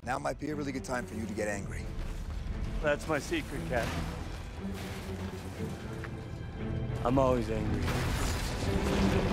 Now might be a really good time for you to get angry. That's my secret, Captain. I'm always angry.